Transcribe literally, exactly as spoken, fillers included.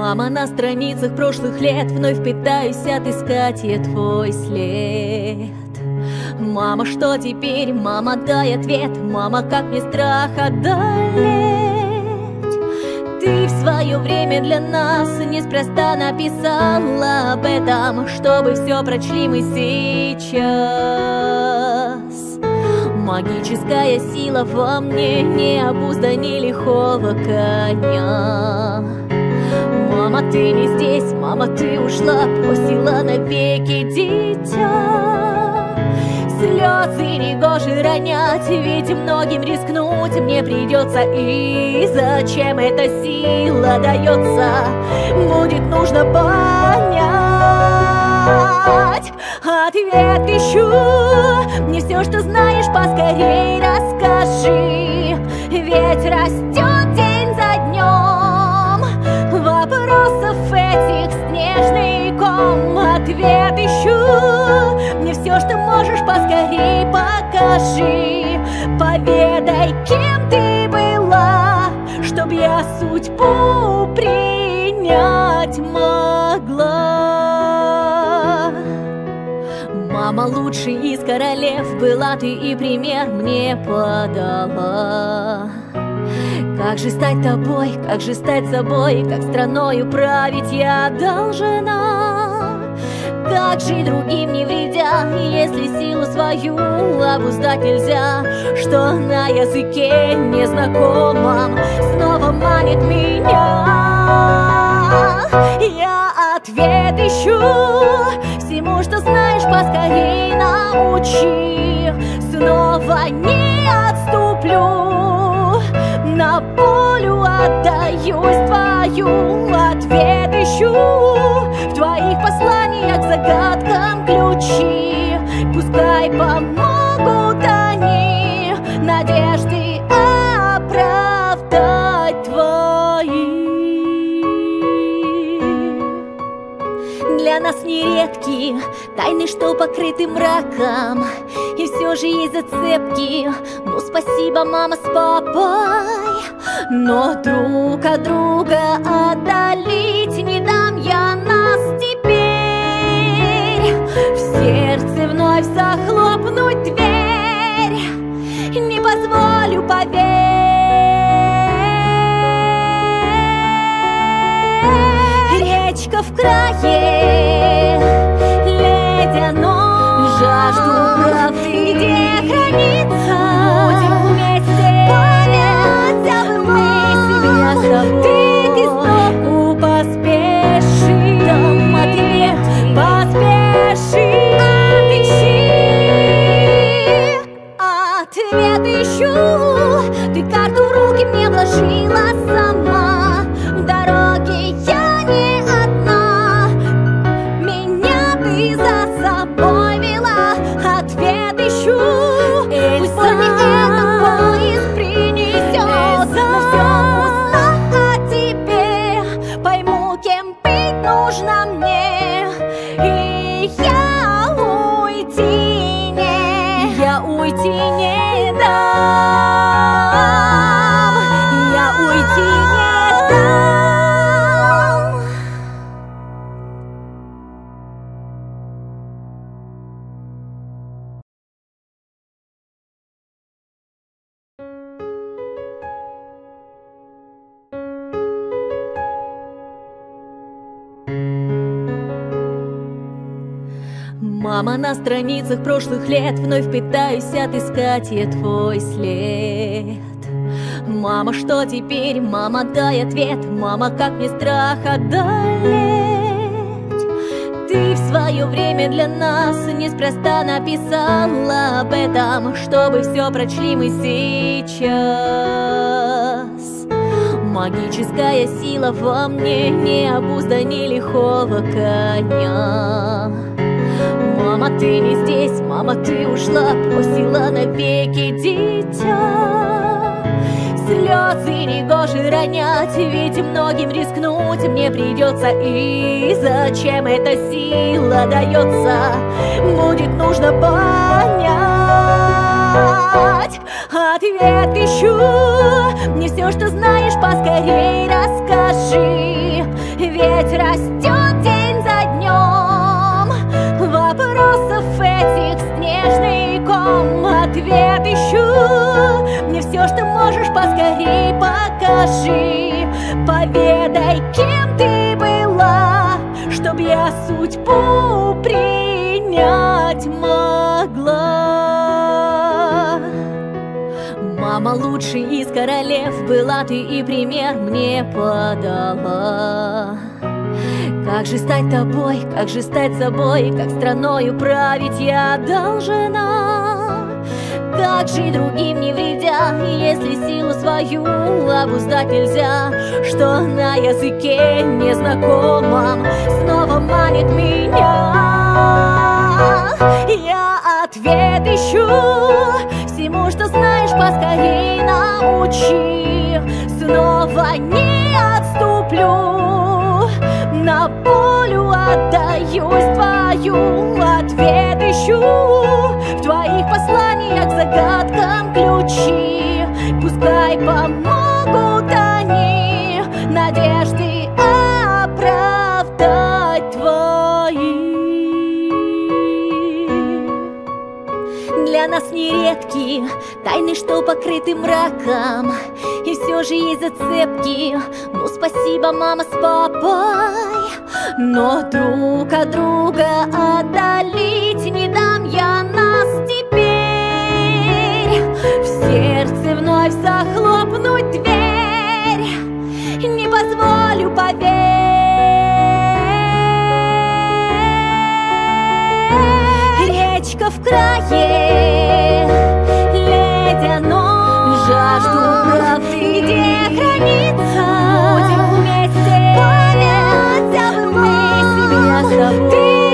Мама, на страницах прошлых лет вновь пытаюсь отыскать я твой след. Мама, что теперь? Мама, дай ответ. Мама, как мне страх одолеть? Ты в свое время для нас неспроста написала об этом, чтобы все прочли мы сейчас. Магическая сила во мне, не обуздани лихого коня. Мама, ты не здесь, мама, ты ушла, бросила навеки дитя. Слезы негоже ронять, ведь многим рискнуть мне придется. И зачем эта сила дается, будет нужно понять. Ответ ищу, мне все, что знаешь, поскорей расскажи. Ведь растет день за днем вопросов этих снежный ком. Ответ ищу, мне все, что можешь, поскорей покажи. Поведай, кем ты была, чтоб я судьбу принять могла. Мама, лучший из королев была ты, и пример мне подала. Как же стать тобой, как же стать собой, как страною править я должна? Как жить другим не вредя, если силу свою обуздать нельзя? Что на языке незнакомом снова манит меня? Я ответ ищу, всему, что знаешь, поскорей научи. Снова не отступлю, на волю отдаюсь твою. Ответ ищу в твоих посланиях, загадкам ключи. Пускай помогут они надежды оправдать твои. Для нас нередки тайны, что покрыты мраком, и все же есть зацепки. Ну спасибо, мама с папой, но друг от друга отдалить не дам я нас теперь. В сердце вновь захлопнуть дверь не позволю, поверь. Речка в крае ледяной, жажду правды где хранится. Будем вместе память обмыть себя с тобой. Ты к истоку поспеши, дам ответ, поспеши. Отыщи, ответ ищу. Ты карту в руки мне вложила сама. В дороге я не одна, меня ты за собой вела. Ответ ищу, пусть боль мне этот поезд принесет. Но все пусто, а теперь пойму, кем быть нужно мне. И я уйти не, я уйти не дам. Я уйти не дам. Мама, на страницах прошлых лет вновь пытаюсь отыскать я твой след. Мама, что теперь? Мама, дай ответ. Мама, как мне страх одолеть? Ты в свое время для нас неспроста написала об этом, чтобы все прочли мы сейчас. Магическая сила во мне, не обуздани лихого коня. Мама, ты не здесь, мама, ты ушла, бросила навеки дитя. Слезы негоже ронять, ведь многим рискнуть мне придется. И зачем эта сила дается, будет нужно понять. Ответ ищу, мне все, что знаешь, поскорей расскажи. ведь растет день за днем. Вопросов этих снежный ком, ответ ищу. Мне все, что можешь, поскорей покажи. Поведай, кем ты была, чтоб я судьбу принять могла. Мама лучший из королев была ты, и пример мне подала. Как же стать тобой, как же стать собой, как страною править я должна. Как жить другим не вредя, если силу свою обуздать нельзя? Что на языке незнакомом снова манит меня? Я ответ ищу, всему, что знаешь, поскорей научи. Снова не отступлю, на волю отдаюсь твою. Ответ ищу в твоих посланиях, загадкам ключи. Пускай помогут они надежды оправдать твои. Для нас нередки тайны, что покрыты мраком, и все же есть зацепки. Ну спасибо, мама с папой, но друг от друга отдалить не дам я нас теперь. В сердце вновь захлопнуть дверь не позволю, поверь. Речка в крае ледяной, жажду правды где хранится. Будем вместе, память об мы себя с тобой.